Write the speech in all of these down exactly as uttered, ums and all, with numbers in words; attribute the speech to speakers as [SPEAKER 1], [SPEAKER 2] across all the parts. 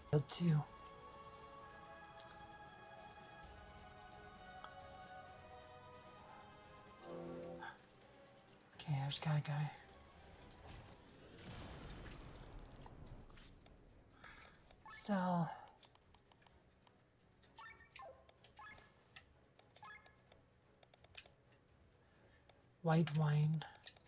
[SPEAKER 1] Too. Okay, there's guy guy. Sell. White wine.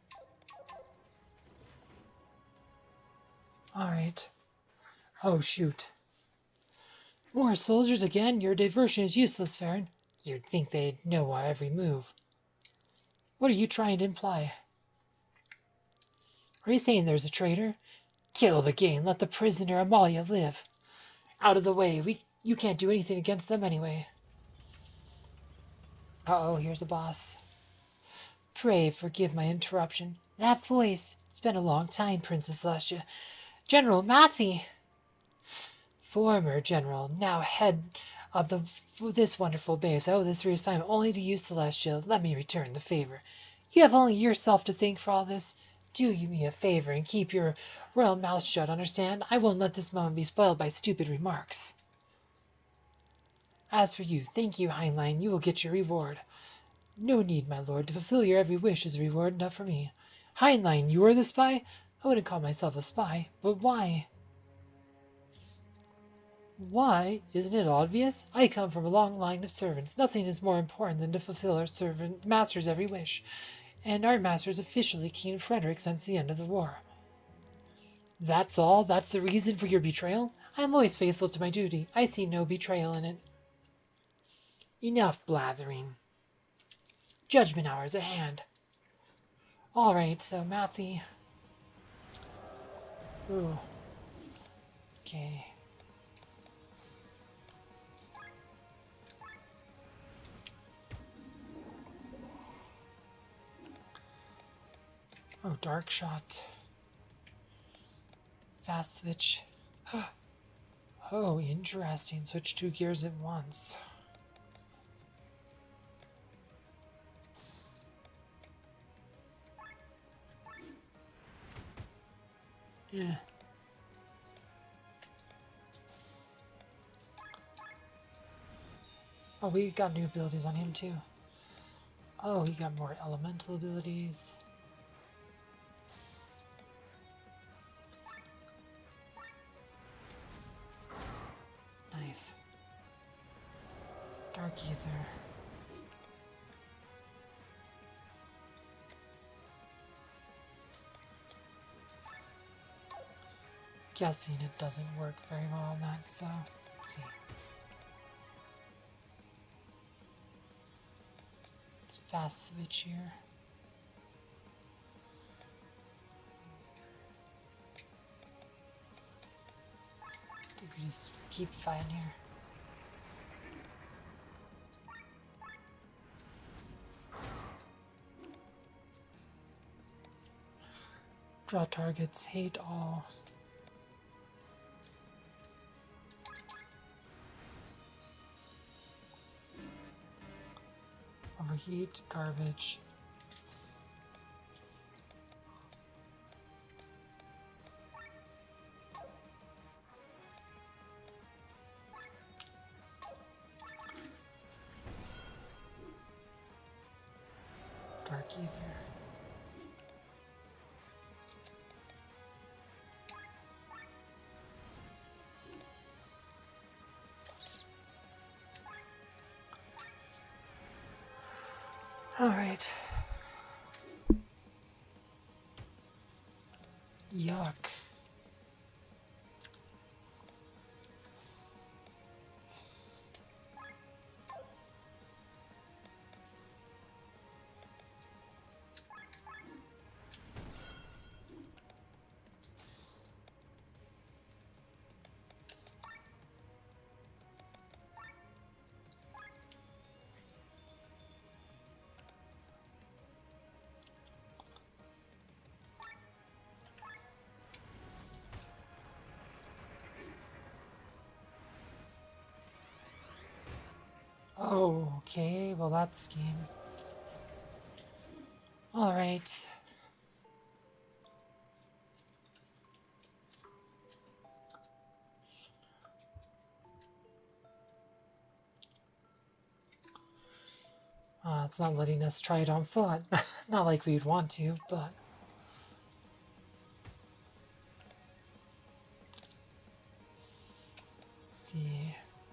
[SPEAKER 1] Alright. Oh, shoot. More soldiers again? Your diversion is useless, Farron. You'd think they'd know our every move. What are you trying to imply? Are you saying there's a traitor? Kill the game. Let the prisoner Amalia live. Out of the way. We You can't do anything against them anyway. Uh-oh, here's a boss. Pray forgive my interruption. That voice. It's been a long time, Princess Celestia. General Matthye. Former general, now head of the this wonderful base. I owe this reassignment only to you, Celestia. Let me return the favor. You have only yourself to thank for all this. Do you me a favor and keep your royal mouth shut, understand? I won't let this moment be spoiled by stupid remarks. As for you, thank you, Heinlein. You will get your reward. No need, my lord. To fulfill your every wish is a reward enough for me. Heinlein, you are the spy? I wouldn't call myself a spy, but why? Why? Isn't it obvious? I come from a long line of servants. Nothing is more important than to fulfill our servant master's every wish. And our master is officially King Frederick since the end of the war. That's all? That's the reason for your betrayal? I am always faithful to my duty. I see no betrayal in it. Enough blathering. Judgment hour is at hand. Alright, so Matthye. Ooh. Okay. Oh, dark shot. Fast switch. Oh, interesting. Switch two gears at once. Yeah. Oh, we got new abilities on him too. Oh, he got more elemental abilities. Nice. Dark Ether. Guessing it doesn't work very well on that, so let's see. Let's fast switch here. I think we just keep fighting here. Draw targets, hate all. Overheat, garbage. Dark Ether. All right. Yuck. Oh, okay. Well, that's game. All right. it's not letting us try it on foot. Not like we'd want to, but... Let's see...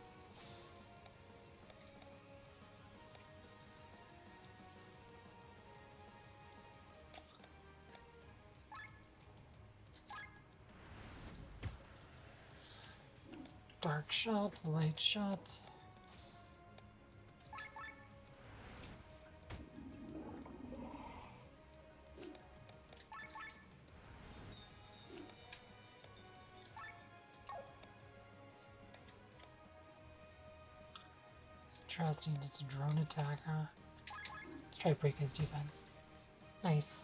[SPEAKER 1] Dark shot, light shot. Interesting, it's a drone attack, huh? Let's try to break his defense. Nice.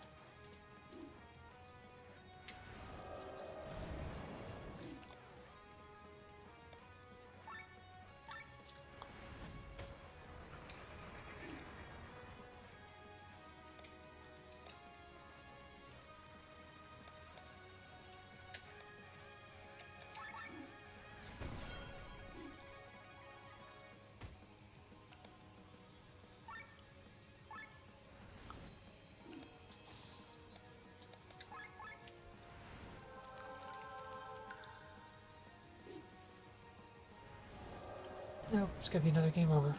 [SPEAKER 1] Nope, it's gonna be another game over.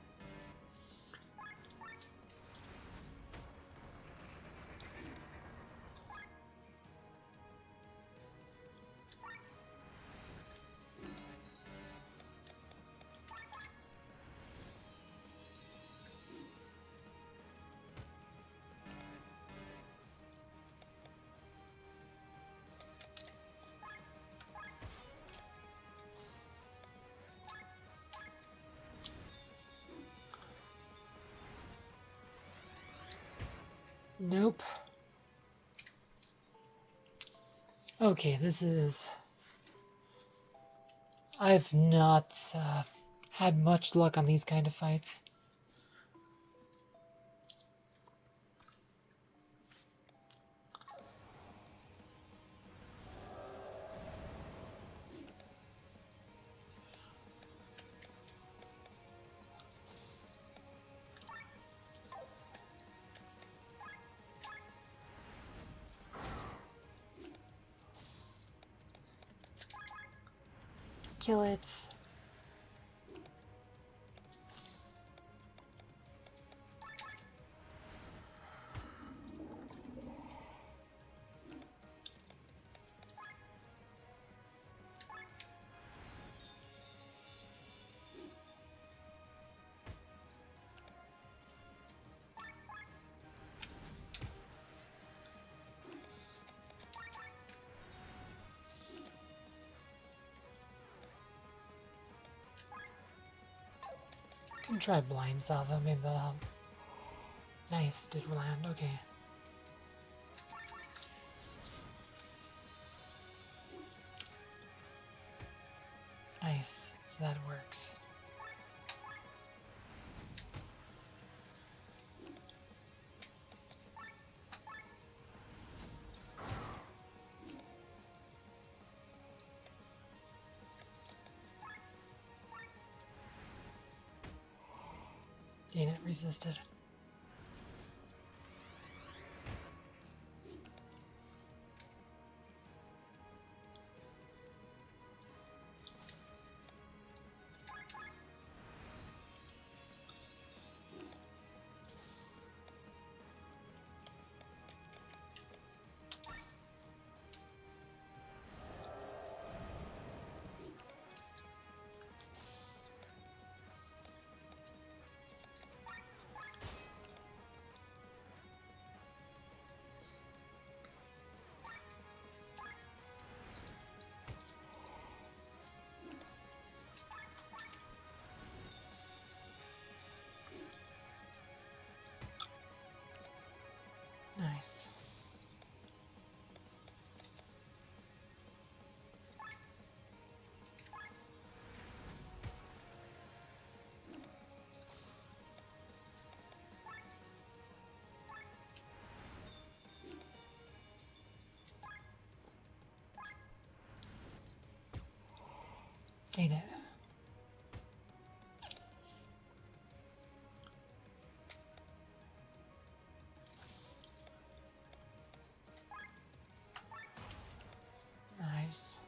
[SPEAKER 1] Nope. Okay, this is... I've not uh, had much luck on these kind of fights. Kill it. Can try blind salvo, maybe that'll help. Nice, did land, okay. Nice, so that works. Dang it, resisted. Nice. Ain't it? Nice.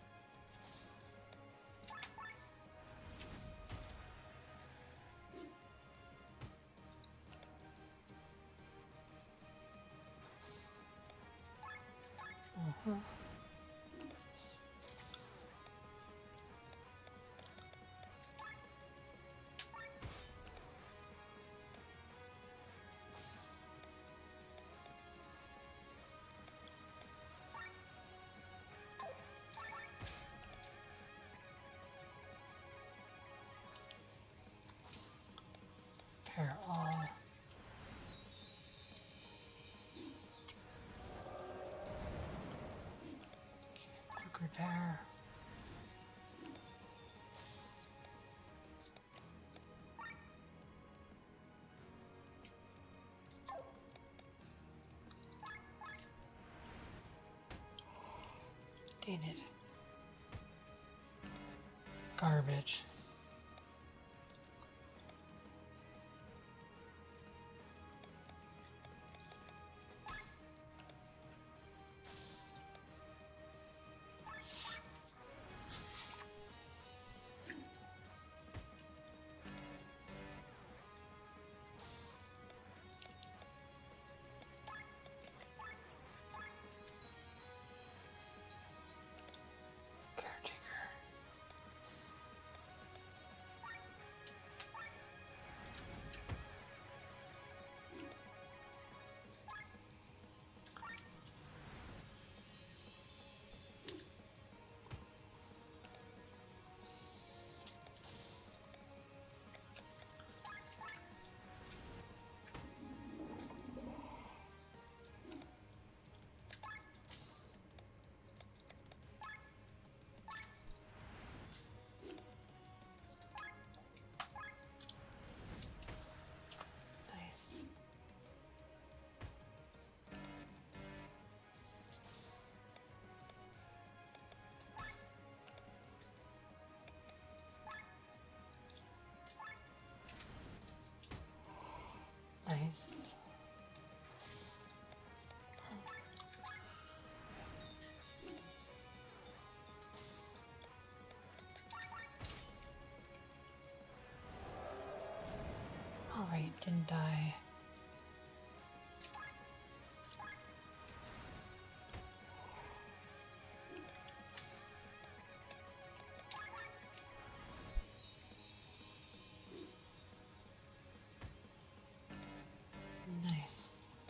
[SPEAKER 1] Uh-huh. Repair all. Quick repair. Dang it. Garbage. Caretaker. Nice. Nice. All right, didn't die. Nice.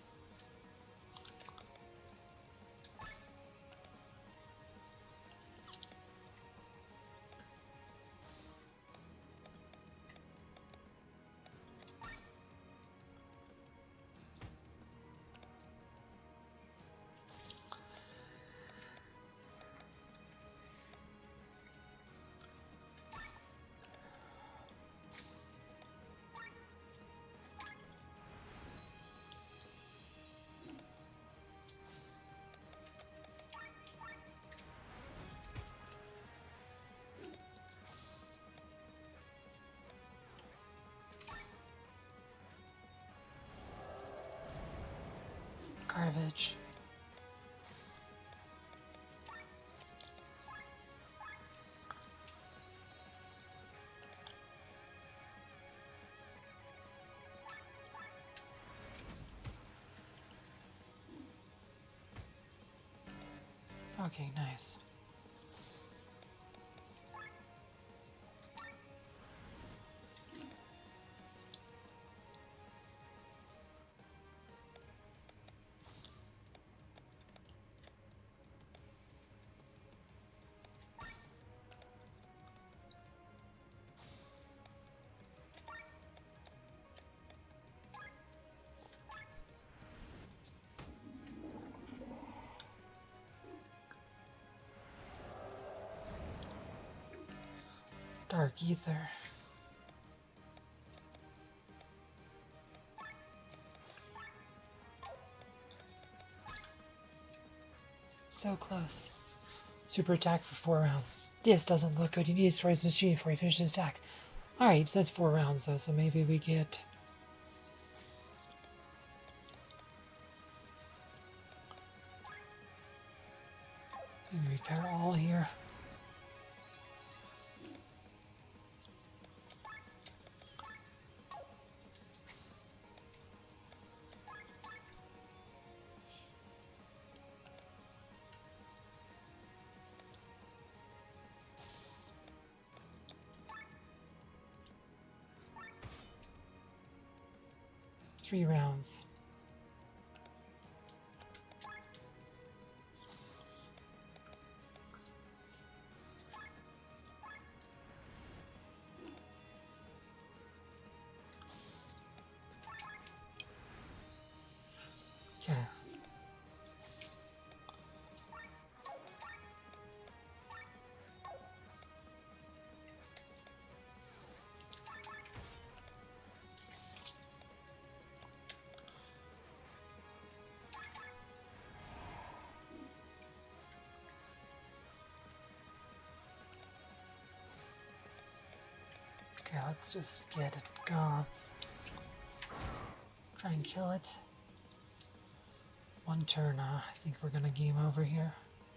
[SPEAKER 1] Garbage. Okay, nice. Dark ether. So close. Super attack for four rounds. This doesn't look good. You need to destroy his machine before he finishes his attack. Alright, it says four rounds though, so maybe we get... We can repair all here. Three rounds. Okay. Okay, let's just get it gone. Try and kill it. One turn, uh, I think we're gonna game over here.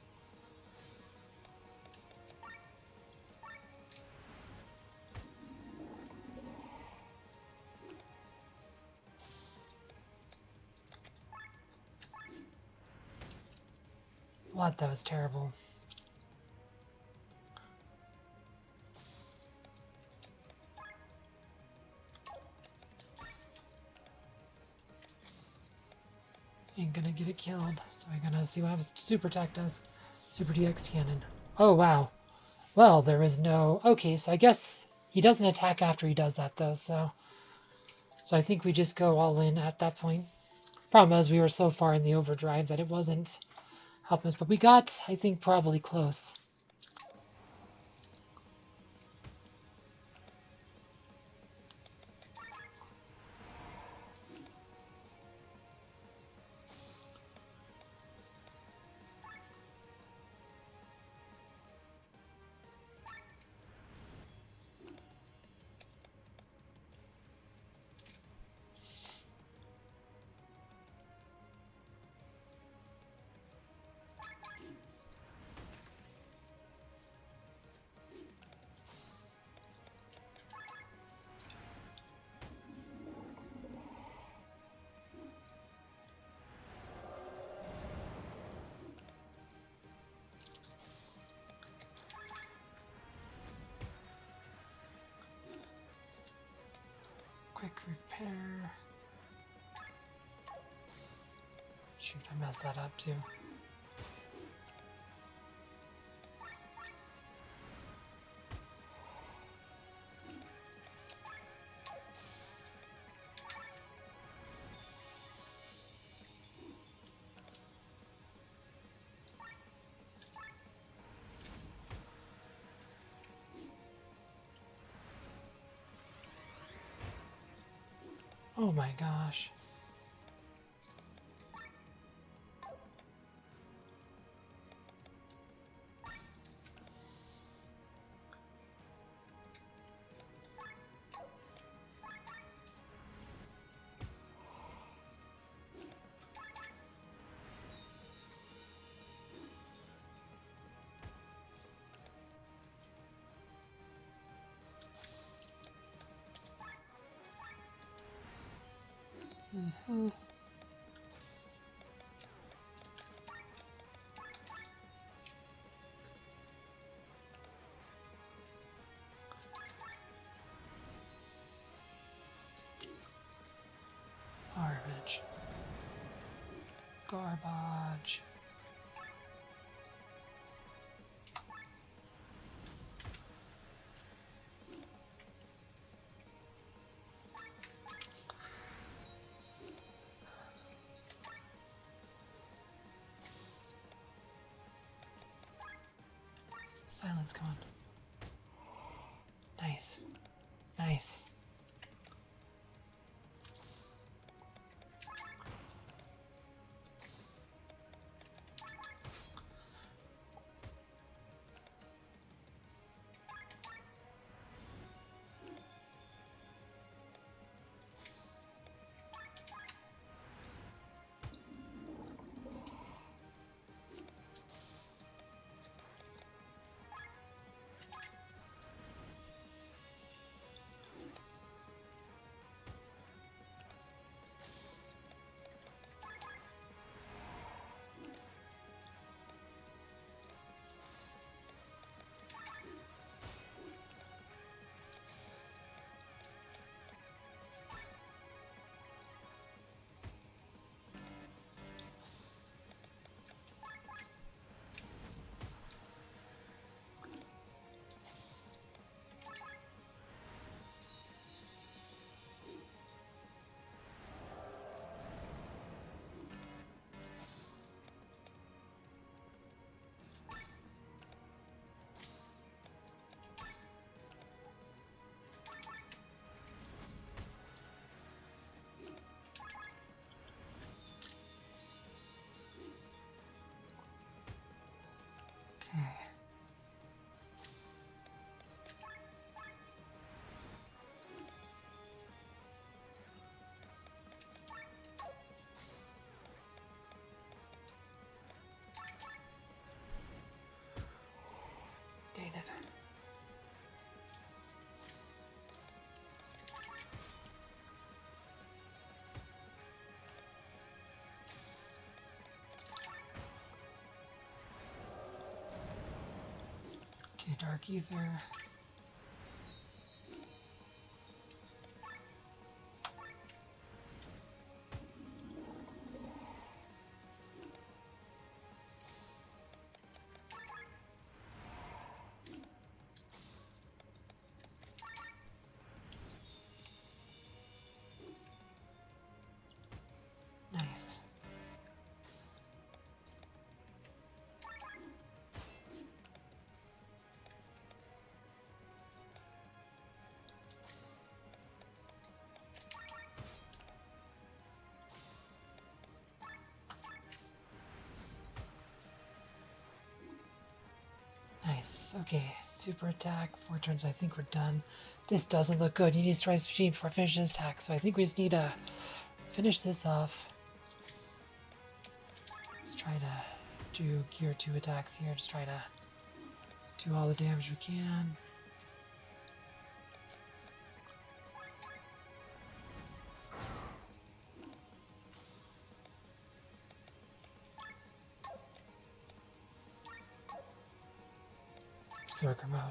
[SPEAKER 1] What? That was terrible. Ain't gonna get it killed, so we're gonna see what happens. Super attack does. Super D X cannon. Oh, wow. Well, there is no... Okay, so I guess he doesn't attack after he does that, though, so... So I think we just go all in at that point. Problem is, we were so far in the overdrive that it wasn't helping us, but we got, I think, probably close. Quick repair. Shoot, I messed that up too. Oh my gosh. Mm-hmm. Garbage. Garbage. Silence, come on. Nice. Nice. Okay, Dark Ether. Nice. Nice. Okay, super attack. Four turns. I think we're done. This doesn't look good. You need to strike this machine before I finish this attack. So I think we just need to finish this off. Let's try to do gear two attacks here. Just try to do all the damage we can. Berserker mode.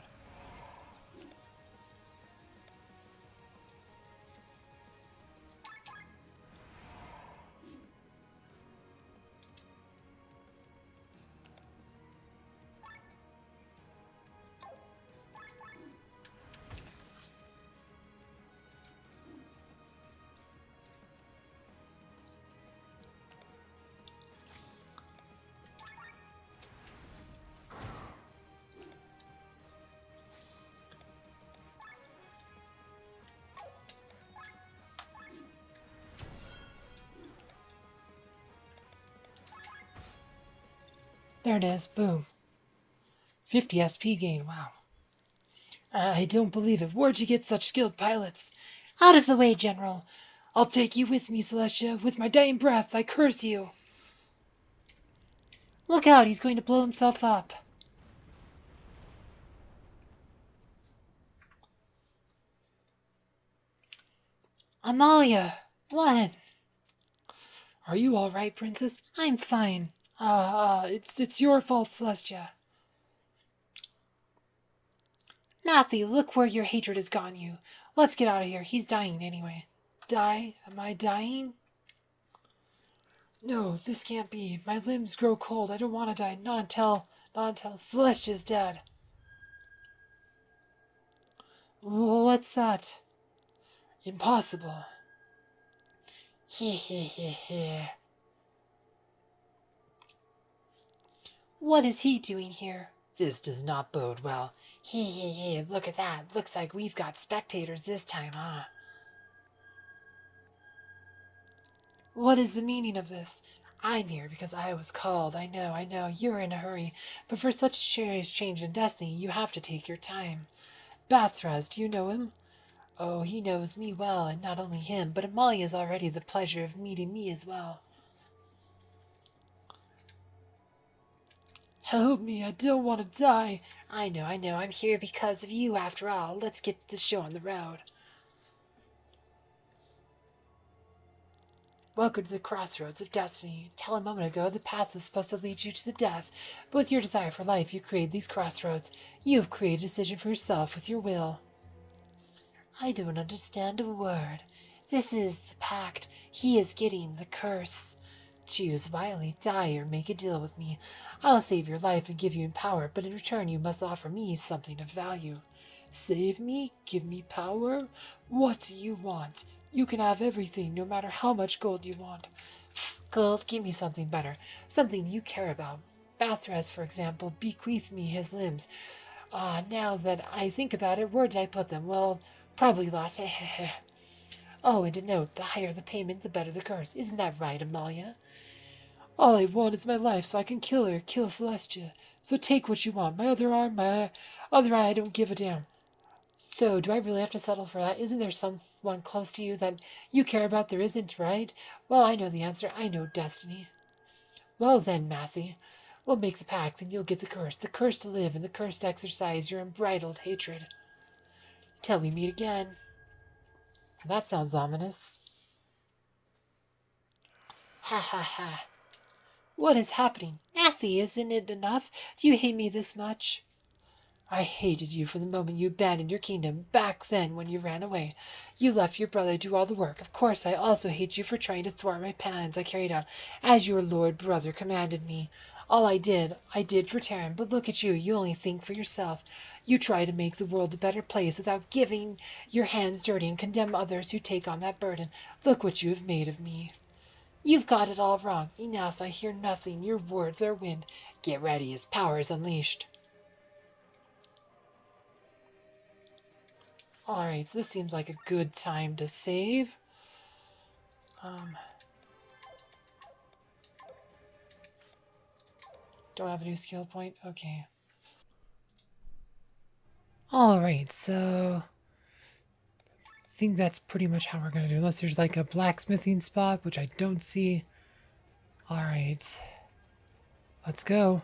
[SPEAKER 1] There it is. Boom. fifty S P gain. Wow. I don't believe it. Where'd you get such skilled pilots? Out of the way, General. I'll take you with me, Celestia. With my dying breath, I curse you. Look out, he's going to blow himself up. Amalia, what? Are you all right, Princess? I'm fine. Ah, uh, it's it's your fault, Celestia. Matthye, look where your hatred has gotten you. Let's get out of here. He's dying anyway. Die? Am I dying? No, this can't be. My limbs grow cold. I don't want to die. Not until, not until Celestia's dead. What's that? Impossible. He he he he. What is he doing here? This does not bode well. He he he. Look at that. Looks like we've got spectators this time, huh? What is the meaning of this? I'm here because I was called. I know, I know, you're in a hurry. But for such serious change in destiny, you have to take your time. Ba'Thraz, do you know him? Oh, he knows me well, and not only him, but Amalia has already the pleasure of meeting me as well. Help me, I don't want to die. I know, I know, I'm here because of you after all. Let's get this show on the road. Welcome to the crossroads of destiny. Till a moment ago, the path was supposed to lead you to the death, but with your desire for life, you created these crossroads. You have created a decision for yourself with your will. I don't understand a word. This is the pact. He is getting the curse. Choose wisely, die or make a deal with me. I'll save your life and give you power, but in return you must offer me something of value. Save me? Give me power? What do you want? You can have everything, no matter how much gold you want. Gold, give me something better, something you care about. Ba'Thraz, for example, bequeathed me his limbs. Ah, now that I think about it, where did I put them? Well, probably lost. Oh, and to note, the higher the payment, the better the curse. Isn't that right, Amalia? All I want is my life, so I can kill her, kill Celestia. So take what you want. My other arm, my other eye, I don't give a damn. So, do I really have to settle for that? Isn't there someone close to you that you care about? There isn't, right? Well, I know the answer. I know destiny. Well then, Matthye, we'll make the pact, and you'll get the curse. The curse to live, and the curse to exercise your unbridled hatred. Till we meet again. That sounds ominous. Ha ha ha. What is happening? Matthye, isn't it enough? Do you hate me this much? I hated you from the moment you abandoned your kingdom, back then when you ran away. You left your brother to do all the work. Of course, I also hate you for trying to thwart my plans I carried out, as your lord brother commanded me. All I did, I did for Terran, but look at you, you only think for yourself. You try to make the world a better place without giving your hands dirty and condemn others who take on that burden. Look what you have made of me. You've got it all wrong. Enough, I hear nothing. Your words are wind. Get ready, his power is unleashed. Alright, so this seems like a good time to save. Um, don't have a new skill point? Okay. Alright, so I think that's pretty much how we're going to do it. Unless there's like a blacksmithing spot, which I don't see. Alright. Let's go.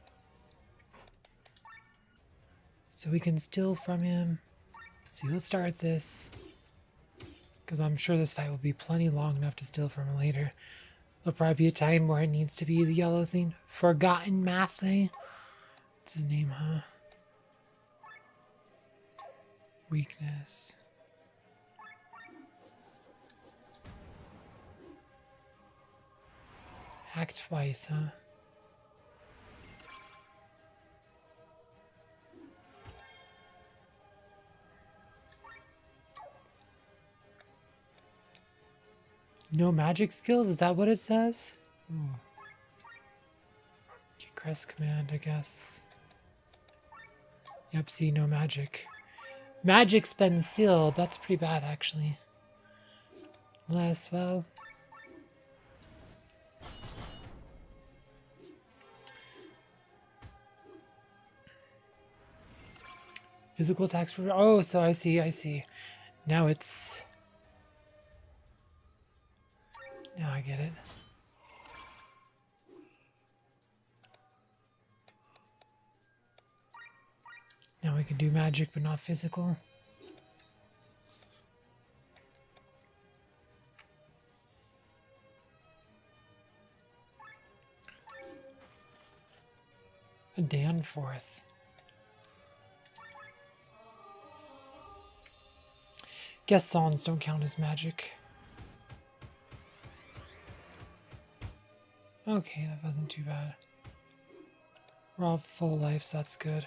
[SPEAKER 1] So we can steal from him. Let's see, let's start this. Because I'm sure this fight will be plenty long enough to steal from him later. There'll probably be a time where it needs to be the yellow thing. Forgotten Matthye. What's his name, huh? Weakness. Hack twice, huh? No magic skills? Is that what it says? Ooh. Okay, crest command, I guess. Yep, see, no magic. Magic's been sealed. That's pretty bad, actually. Unless, well... Physical attacks for... Oh, so I see, I see. Now it's... Now I get it. Now we can do magic, but not physical. A Danforth. Guess songs don't count as magic. Okay, that wasn't too bad. We're all full life, so that's good.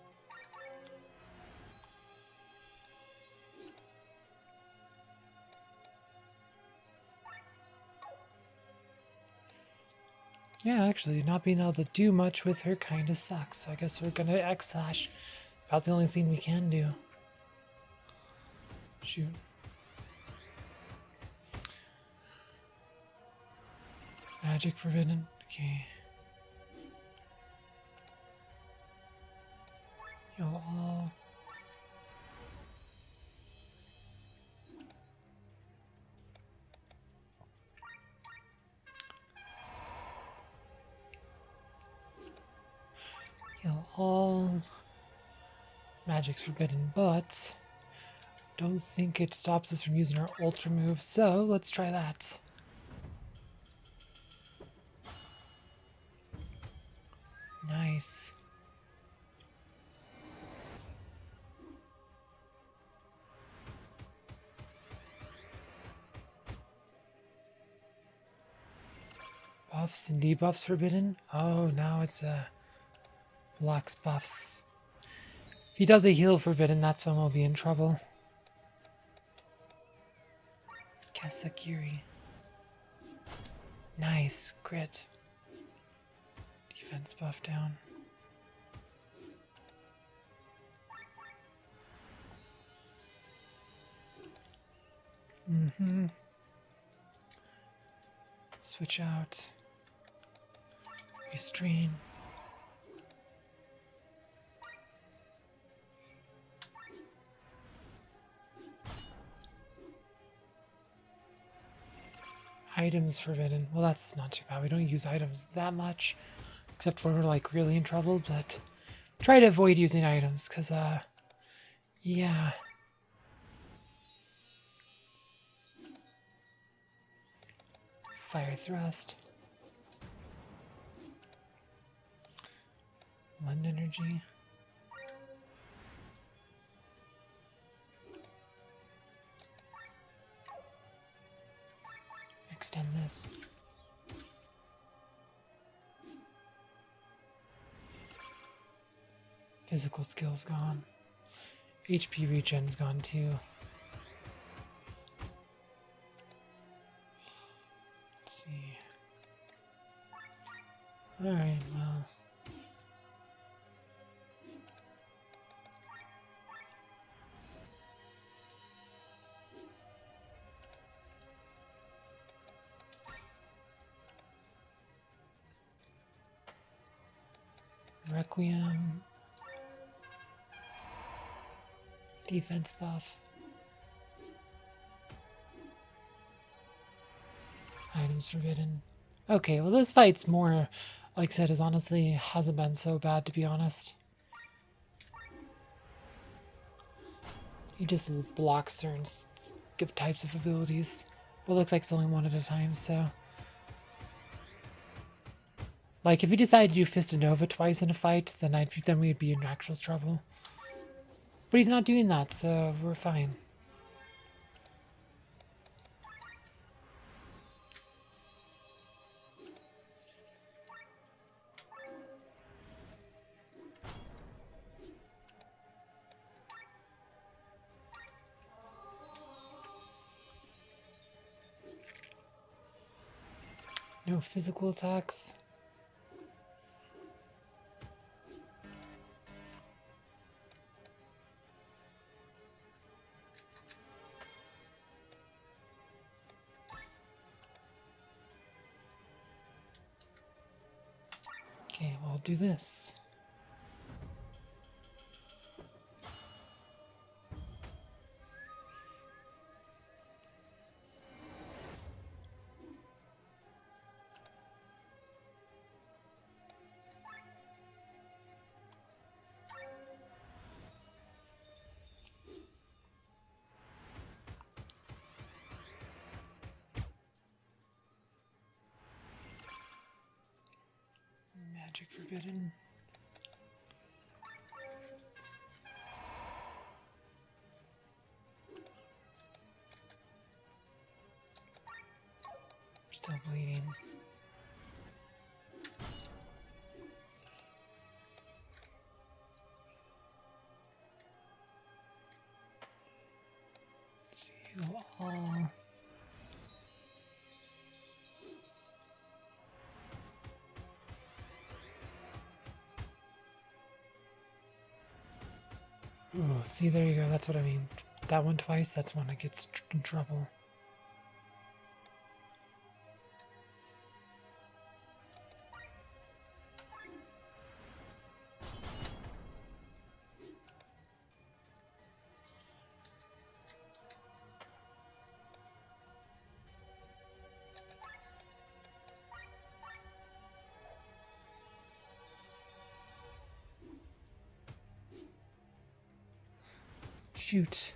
[SPEAKER 1] Yeah, actually, not being able to do much with her kind of sucks. So I guess we're gonna X-Slash. About the only thing we can do. Shoot. Magic forbidden. Okay. You'll all... You'll all... Magic's forbidden, but... Don't think it stops us from using our ultra move, so let's try that. Nice. Buffs and debuffs forbidden? Oh, now it's a uh, blocks buffs. If he does a heal forbidden, that's when we'll be in trouble. Kasakiri. Nice, crit. Defense buff down. Mm-hmm. Switch out. Restrain. Items forbidden. Well, that's not too bad. We don't use items that much. Except when we're like really in trouble, but try to avoid using items, because, uh, yeah. Fire thrust. Lend energy. Physical skill's gone. H P regen's gone too. Let's see. Alright, well. Requiem. Defense buff. Items forbidden. Okay, well this fight's more, like I said, is honestly hasn't been so bad, to be honest. He just blocks certain give types of abilities. But it looks like it's only one at a time, so. Like, if he decided to do Fist of Nova twice in a fight, then I'd then we'd be in actual trouble. But he's not doing that, so we're fine. No physical attacks. Okay, well, I'll do this. Magic forbidden. Still bleeding. Let's see, heal all. Ooh, see, there you go. That's what I mean. That one twice, that's when it gets tr in trouble. Shoot.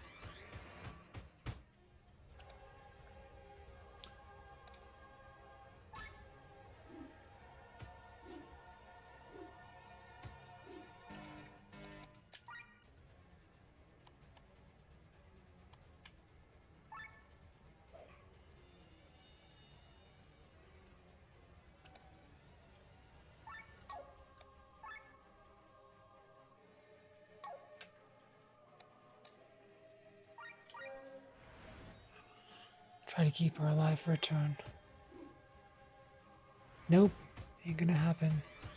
[SPEAKER 1] Try to keep her alive for a turn. Nope, ain't gonna happen.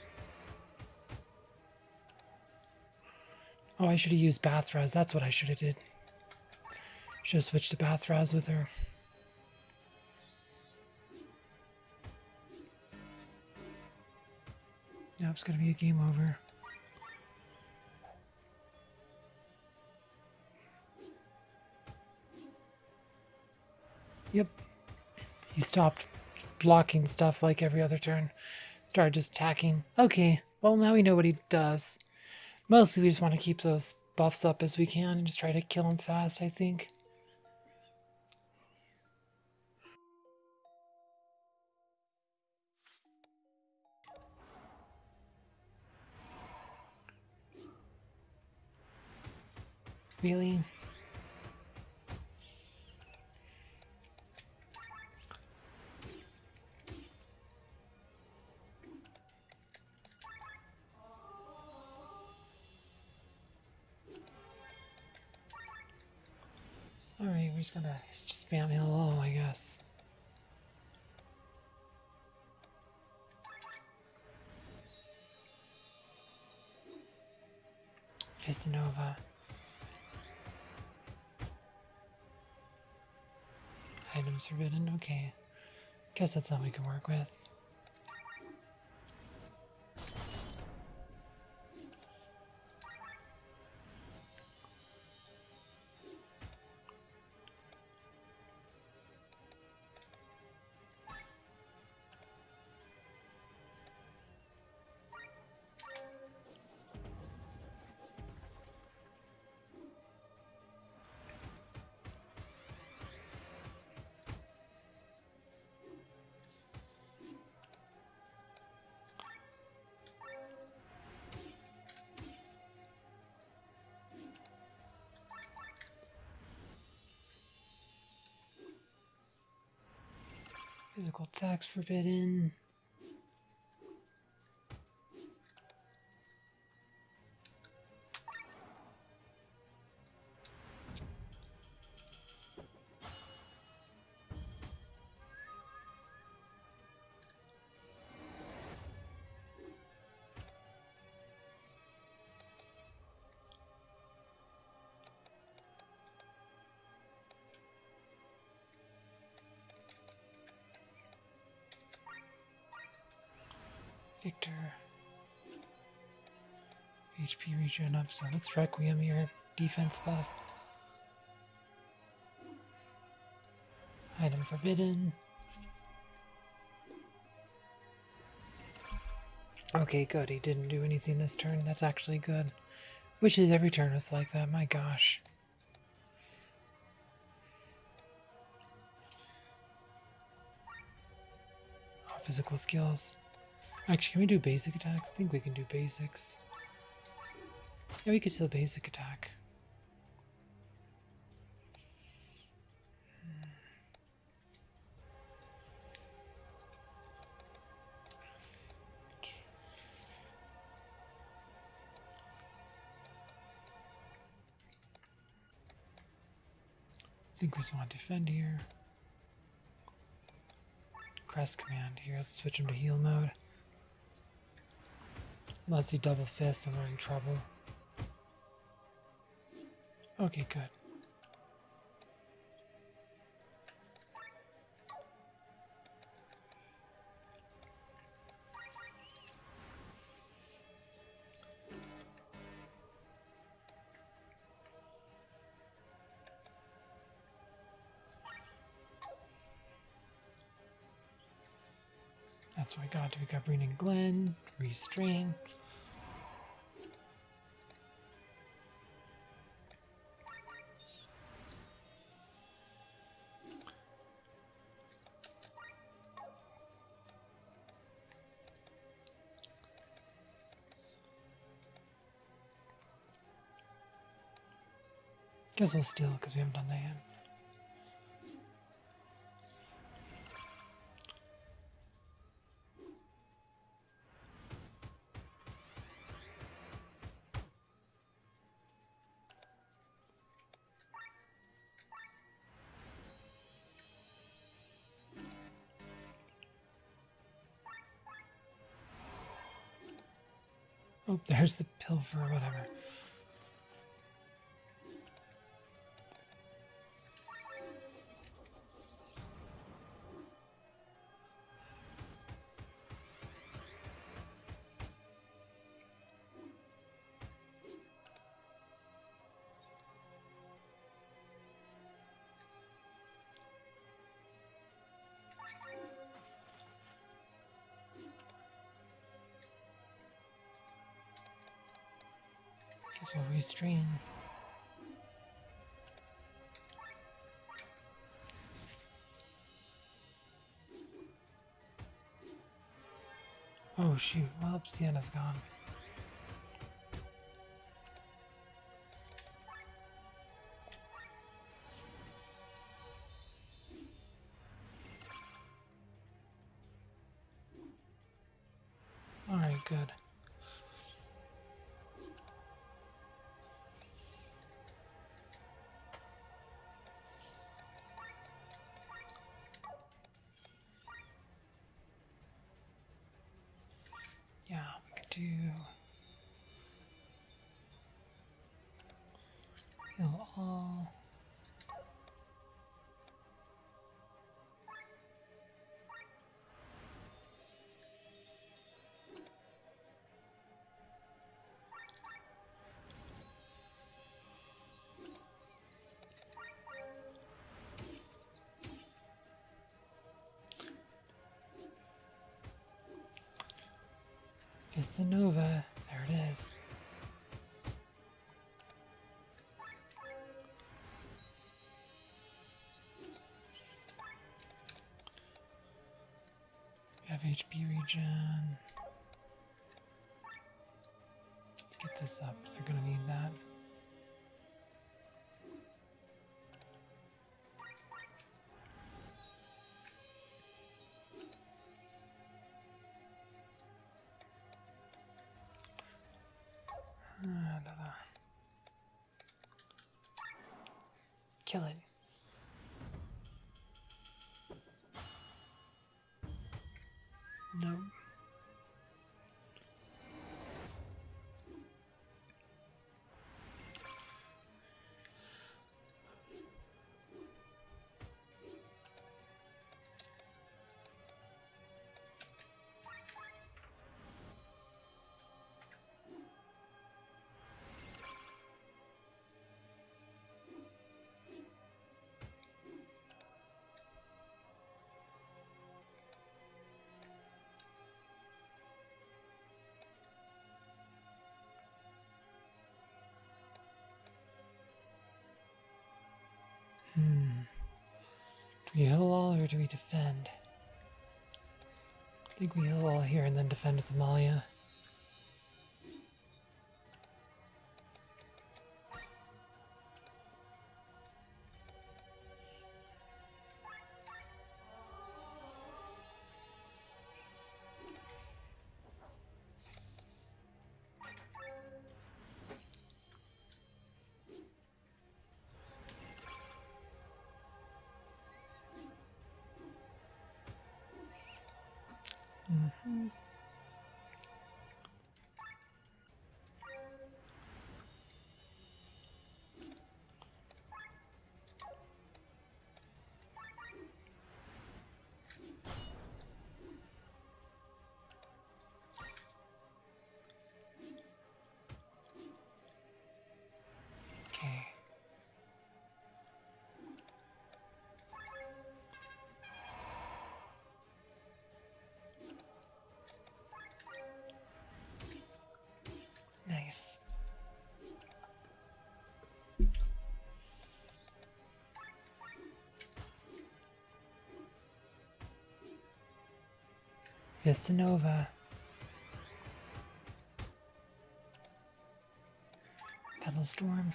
[SPEAKER 1] Oh, I should have used Ba'Thraz. That's what I should have did. Should have switched to Ba'Thraz with her. Yep, it's gonna be a game over. Yep. He stopped blocking stuff like every other turn. Started just attacking. Okay, well now we know what he does. Mostly we just want to keep those buffs up as we can and just try to kill him fast, I think. Really? we're just gonna just spam hello, I guess. Fistanova. Items forbidden, okay. Guess that's something we can work with. Physical attacks forbidden. Victor. H P regen up, so let's Requiem your defense buff. Item forbidden. Okay, good. He didn't do anything this turn. That's actually good. Wishes every turn was like that. My gosh. Oh, physical skills. Actually, can we do basic attacks? I think we can do basics. Yeah, we could still basic attack. Hmm. I think we just want to defend here. Crest command here. Let's switch him to heal mode. Unless he double fist, then we're in trouble. Okay, good. That's what we got. We got Breen and Glenn, restrain. Guess we'll steal because we haven't done that yet. Oh, there's the pill for whatever. Guess we'll restrain. Oh shoot, well, Sienna's gone. Alright, good. Vista Nova. There it is. We have H P regen. Let's get this up. You're gonna need that. Ah, da, da. Kill it. No. Hmm. Do we heal all or do we defend? I think we heal all here and then defend with Amalia. Mm-hmm. Okay. Nice. Vista Nova. Petal Storm.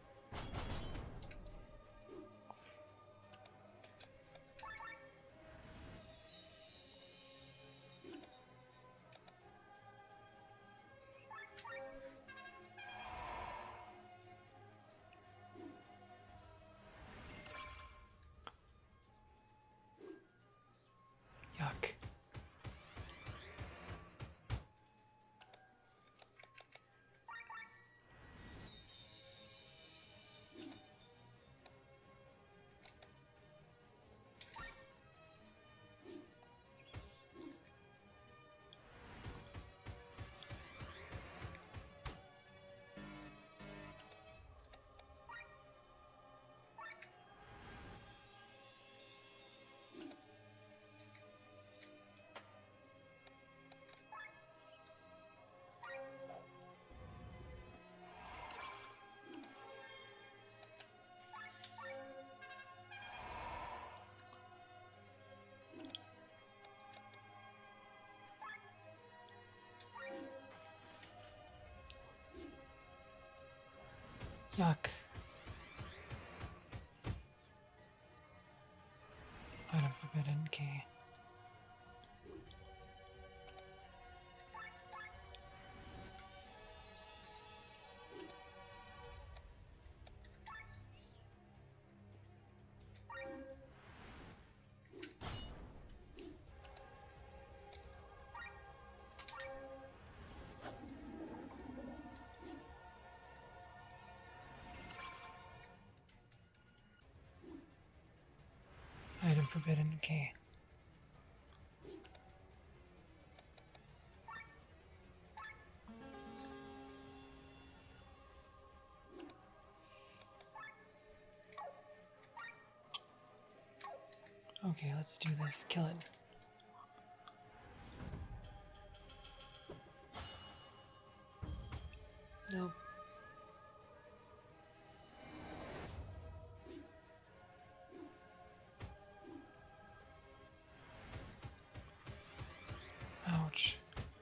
[SPEAKER 1] Yuck. Yuck. Item forbidden. Okay. Item forbidden. Okay. Okay, let's do this. Kill it. Nope. Ouch.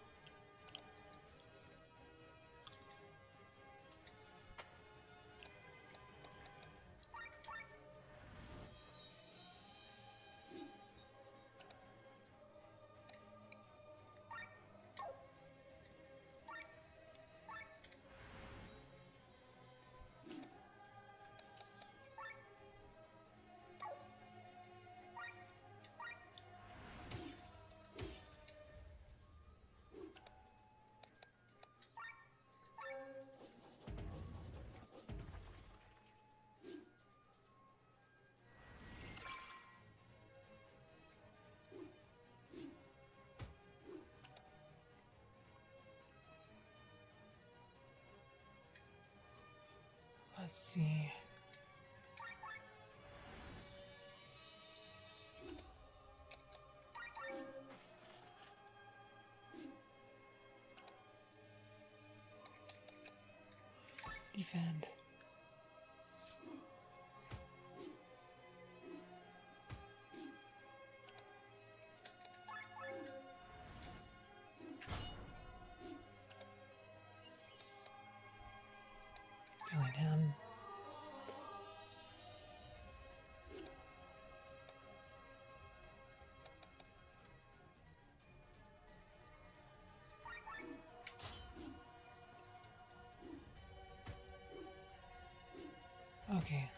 [SPEAKER 1] Let's see. Defend. Killing him. Okay.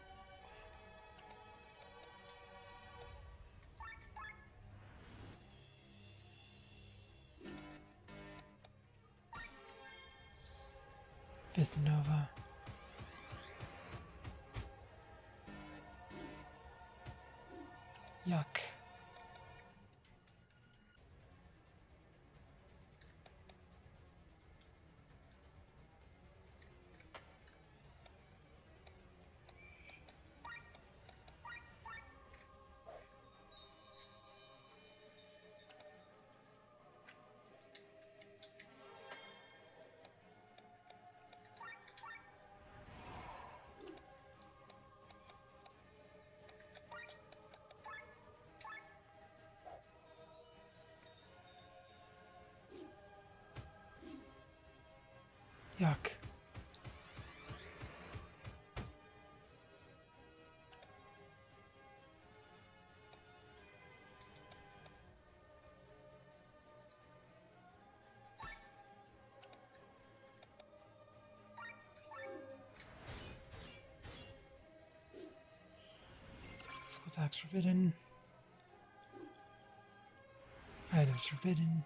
[SPEAKER 1] Vistanova. Yuck. Yuck. Skill attacks forbidden. Items forbidden.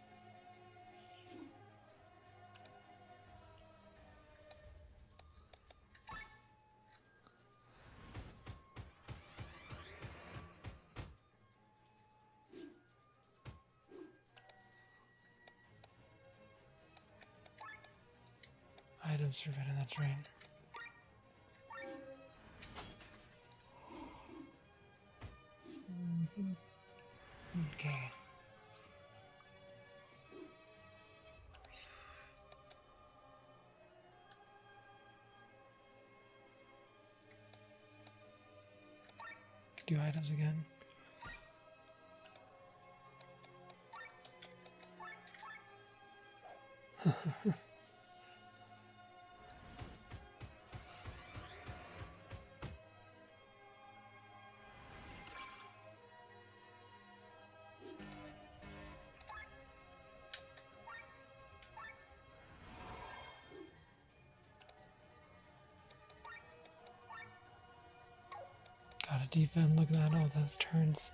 [SPEAKER 1] Items forbidden, that's right. Mm-hmm. Okay. Do items again. Gotta defend, look at that, all those turns.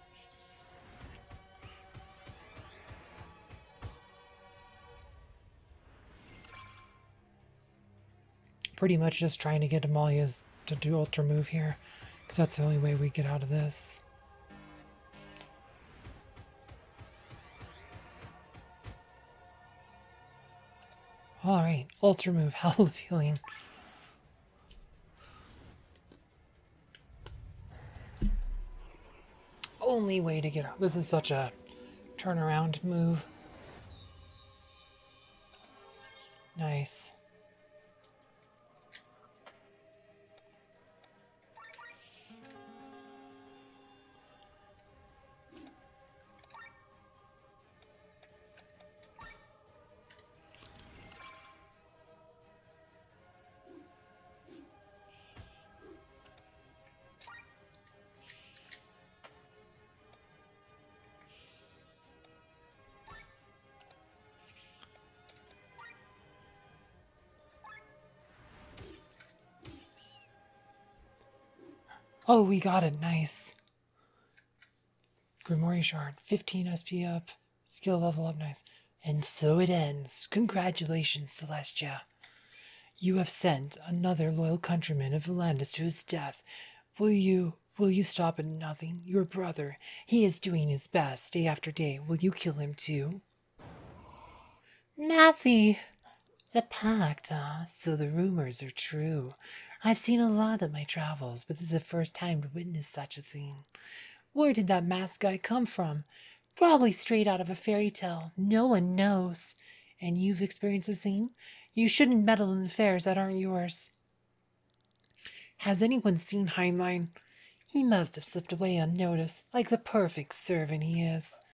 [SPEAKER 1] Pretty much just trying to get Amalia's to do Ultra Move here, because that's the only way we get out of this. Alright, Ultra Move, Hell of Healing. Only way to get out. This is such a turnaround move. Nice. Oh, we got it. Nice. Grimoire Shard. fifteen S P up. Skill level up. Nice. And so it ends. Congratulations, Celestia. You have sent another loyal countryman of Valandis to his death. Will you... Will you stop at nothing? Your brother. He is doing his best day after day. Will you kill him too? Matthye! The pact, ah, so the rumors are true. I've seen a lot in my travels, but this is the first time to witness such a thing. Where did that masked guy come from? Probably straight out of a fairy tale. No one knows. And you've experienced the same? You shouldn't meddle in affairs that aren't yours. Has anyone seen Heinlein? He must have slipped away unnoticed, like the perfect servant he is.